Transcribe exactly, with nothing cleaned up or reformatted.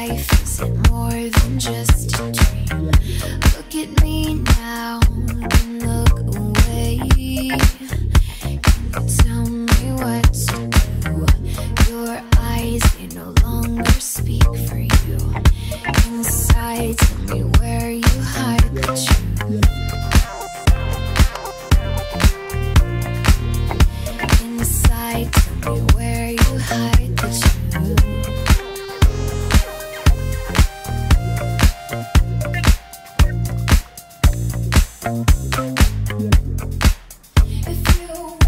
life isn't more than just a dream. Look at me now, then look away. Can you tell me what to do? Your eyes, they no longer speak for you. Inside, tell me where you hide the truth. Inside, tell me where you hide the truth. If you